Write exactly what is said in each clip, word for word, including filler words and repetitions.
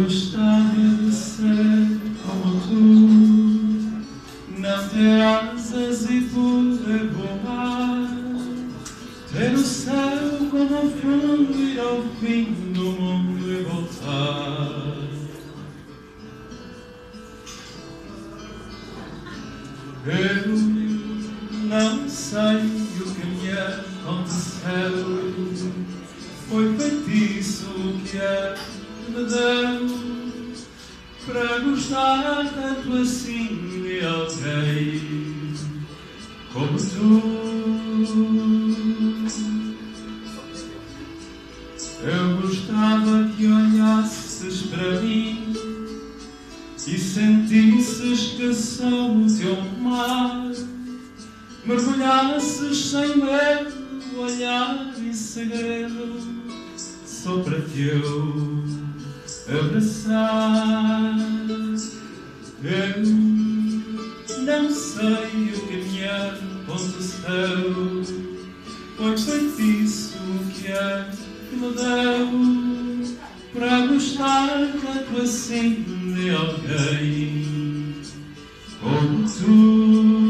gostava de ser como tu, não ter asas e poder voar, ter o céu como o fundo, ir ao fim do mundo e voltar. Eu não sei o que me aconteceu, foi feitiço que é que me deu para gostar tanto assim de alguém como tu. Eu gostava que olhasses para mim e sentisses que sou o teu mar, mergulhasses sem medo, olhar em segredo, só para te eu abraçar. Eu não sei o que me aconteceu, foi feitiço que é que me deu para gostar tanto assim de alguém como tu.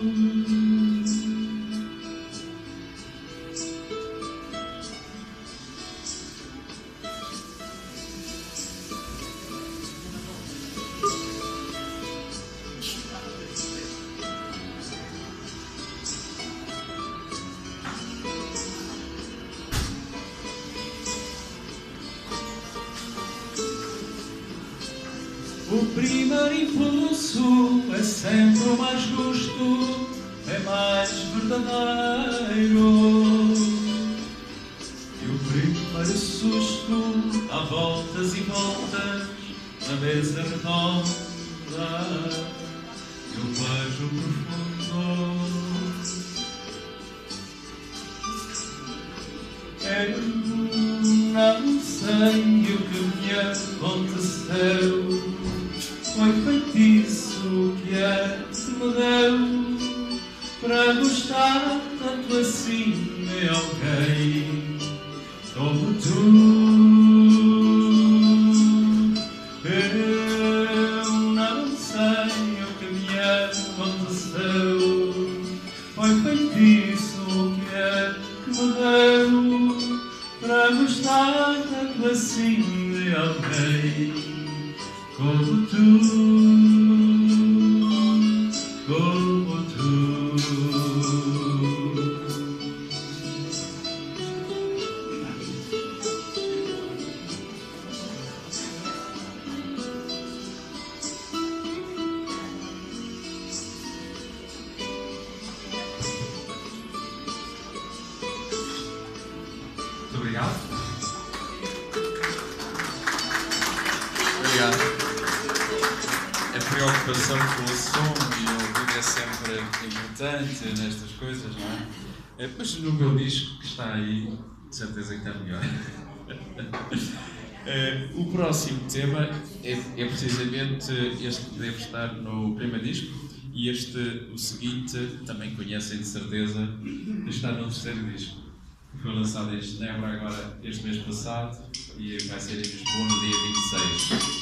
O primeiro impulso é sempre o mais justo, é mais verdadeiro. E o primeiro susto dá voltas e voltas na mesa redonda. E o beijo profundo. Eu não sei o que me aconteceu, foi feitiço que é que me deu para gostar tanto assim de alguém como tu. Eu não sei o que me aconteceu, foi feitiço que é que me deu para gostar tanto assim de alguém como tu, como tu. Muito obrigado. Obrigado. A preocupação com o som e o ouvido é sempre importante nestas coisas, não é? É, mas no meu disco que está aí, de certeza que está melhor. É, o próximo tema é, é precisamente este que deve estar no primeiro disco, e este, o seguinte, também conhecem de certeza, está no terceiro disco. Foi lançado em Genebra agora este mês passado e vai ser em Lisboa no dia vinte e seis.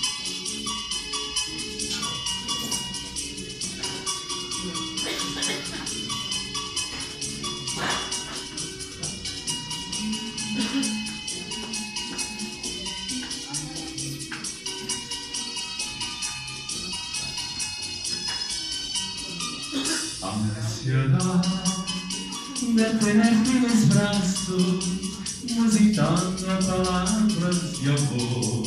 Ansiedad de tenerte en mis brazos, musitando palabras de amor.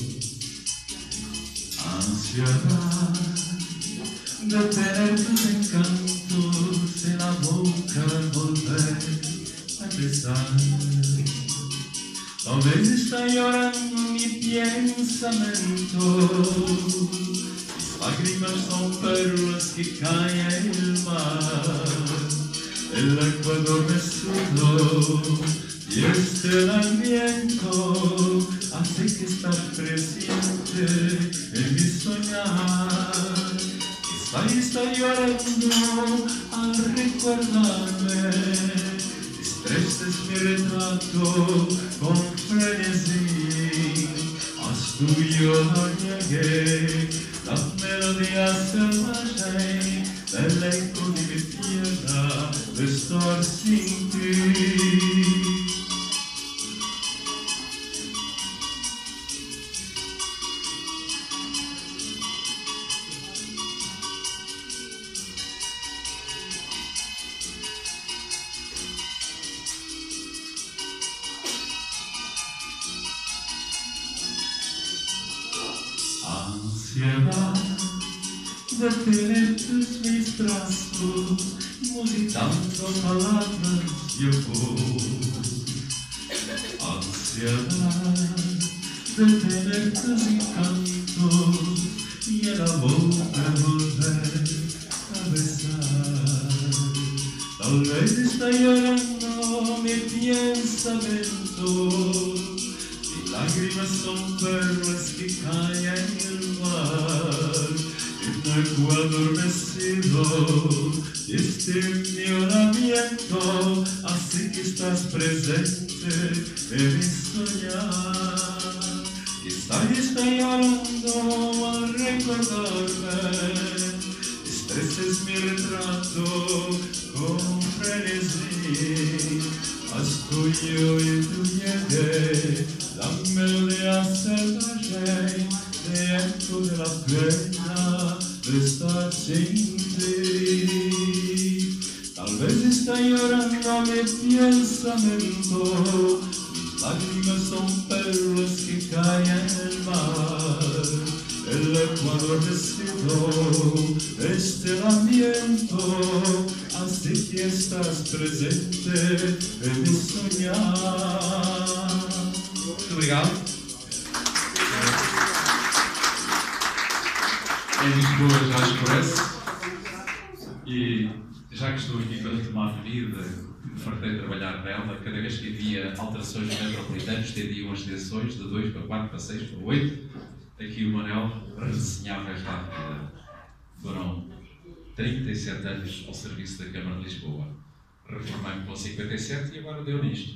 Ansiedad de tener tus encantos en la boca, volver a besar. Tal vez está llorando mi pensamiento, lágrimas son perlas que caen en el mar. El agua adormecido y este aliento hace que estás presente en mi soñar. Quizá está llorando al recordarme. Estrechas mi retrato con frenesí. Haz suyo lo llegué, la melodía salvaje del eco de mi tierra de estar sin ti. Ansiedad de tener tus mis brazos, musitando palabras yo voy. Ansiedad de tener tus encantos y el amor de volver a besar. Tal vez está llorando mi pensamiento, lágrimas son perlas que caen en el mar, en el cual adormecido este mi oramiento, así que estás presente en mi soñar. Quizá está llorando al recordarme, este es mi retrato con frenesí. Haz tuyo y tu llegué, la melodía salvaje de eco de la pena de estar sin ti. Tal vez está llorando mi pensamiento, mis lágrimas son perlas que caen en el mar. El ecuador adormecido de este lamento, así que estás presente en mi soñar. Muito obrigado. Em Lisboa já escurece e já que estou aqui perante uma avenida, me fartei de trabalhar nela, cada vez que havia alterações metropolitanas, estendiam as tensões de dois para quatro, para seis, para oito. Aqui o Manel redesenhava esta avenida. Foram trinta e sete anos ao serviço da Câmara de Lisboa. Reformei-me com cinquenta e sete e agora deu nisto.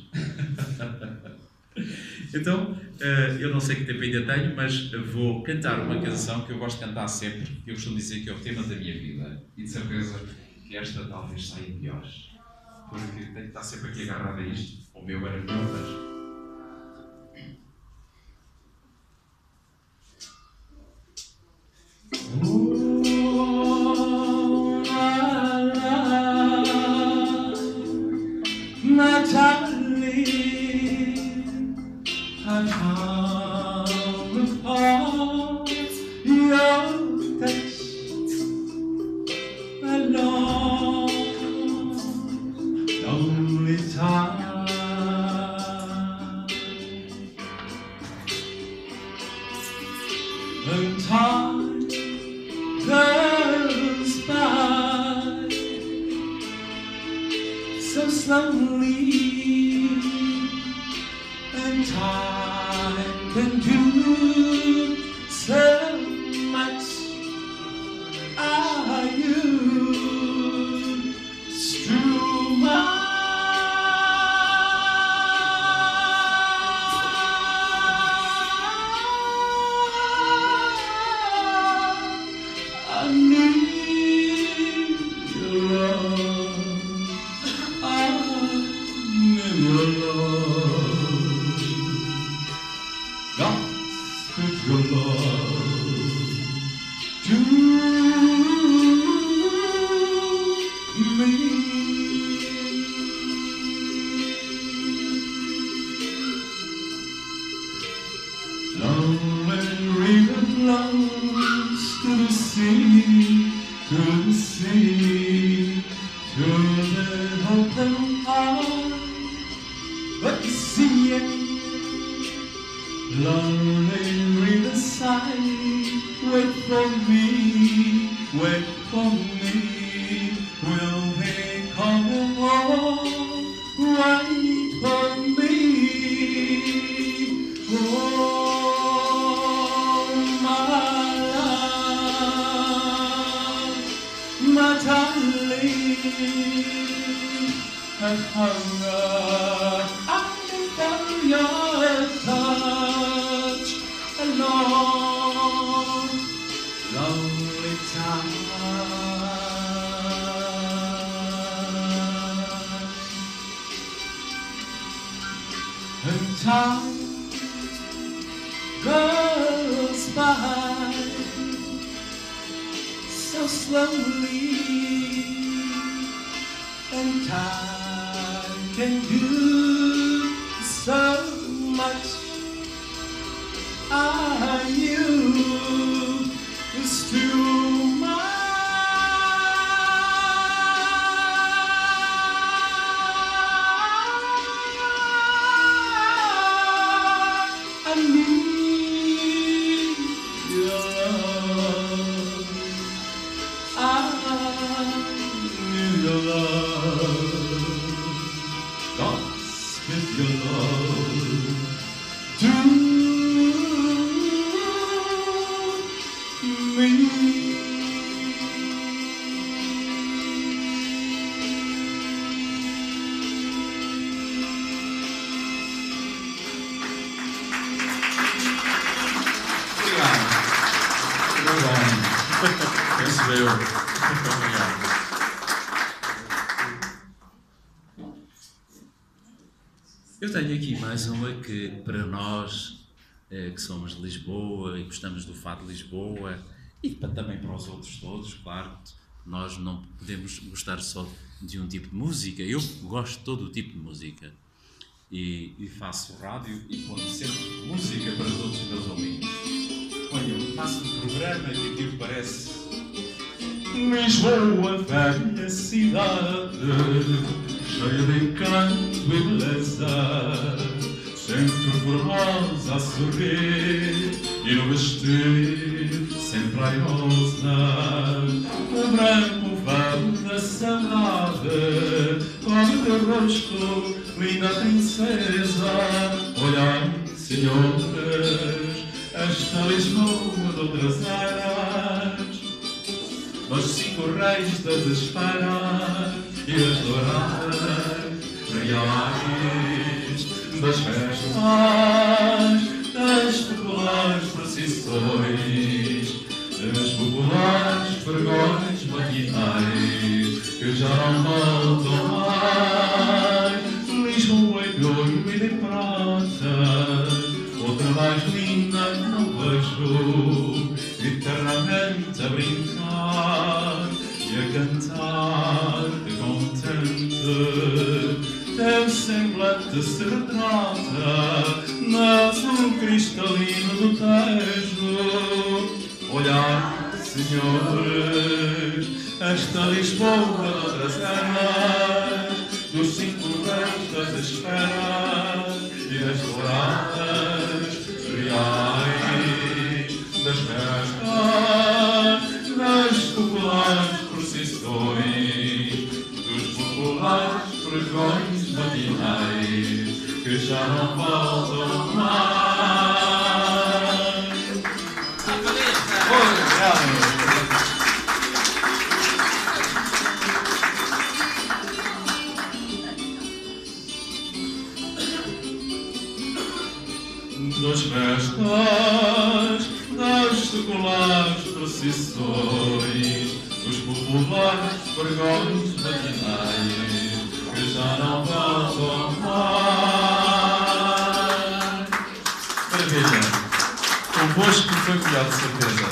Então, eu não sei que tempo ainda tenho, mas vou cantar uma canção que eu gosto de cantar sempre. Eu costumo dizer que é o tema da minha vida. E de certeza que esta talvez saia melhor. Porque tenho que estar sempre aqui agarrado a isto. O meu era melhor, mas... Oh, la, la, Natalie, I come upon your text a long, lonely time, and time goes by so slowly, and time can do so much. Are you through my I need your love, I need your love, God's with your love to me. Lonely river flows to the sea, to the sea, to the open heart, but the sea ain't. Lonely riverside, wait for me, wait for me, will he come home, wait for me. Oh, my darling, I've hunger, I for your touch, alone. Time goes by so slowly, and time can do so much. I knew it's too much. I need your love. I need your love. Dance with your love. Do Eu tenho aqui mais uma que, para nós, eh, que somos de Lisboa e gostamos do fado de Lisboa, e para, também para os outros todos, claro, nós não podemos gostar só de um tipo de música. Eu gosto de todo o tipo de música. E, e faço rádio e ponho sempre música para todos os meus ouvintes. Olha, faço um programa que aquilo parece... Lisboa, velha cidade, cheia de encanto e beleza, sempre formosa a sorrir e no vestir sempre airosa. O branco véu da saudade cobre teu rosto, linda princesa. Olhai, senhores, esta Lisboa de outras eras, os cinco reis das esferas e as douradas reais, das festas, das populares procissões, das populares pregões matinais, que já não voltam mais. Lisboa é de ouro e de prata, outra mais linda não vejo, eternamente a brincar e a cantar de contente. Teu semblante se retrata no azul cristalino do Tejo. Olhai, senhores, esta Lisboa de outras eras, dos cinco reis das esferas e das douradas reais, das festas, das populares procissões, dos populares pregões matinais, que já não voltam mais. Obrigado. Das festas, das seculares procissões, dos populares pregões matinais, que já não voltam mais. Maravilha! Convosco foi melhor, de certeza.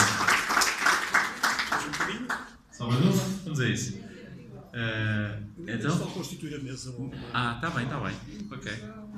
Só mais uma? Vamos a isso. Uh, então? Só constituir a mesa. Ah, está bem, está bem. Ok.